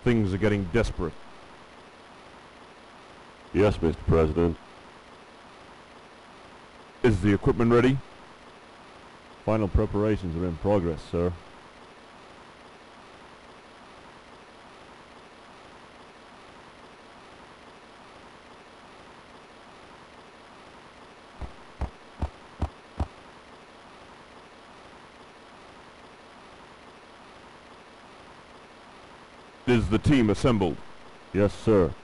Things are getting desperate. Yes, Mr. President. Is the equipment ready? Final preparations are in progress, sir. Is the team assembled? Yes, sir.